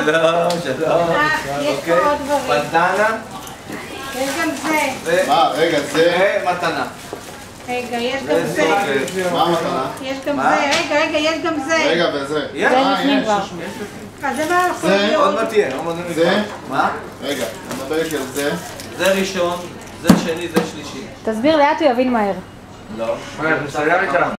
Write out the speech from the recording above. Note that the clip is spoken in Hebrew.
שלום, שלום. יש פה עוד דברים. בנדנה. יש גם זה. רגע, זה... מתנה. רגע, יש גם זה. מה המתנה? יש גם זה. רגע, יש גם זה. רגע, וזה. יש. אז זה מה יכול זה להיות? עוד מעט תהיה. זה? מה? רגע, אני מדבר איתי על זה. זה ראשון, זה שני, זה שלישי. תסביר לאט הוא יבין מהר. לא. מה, זה סייע איתם.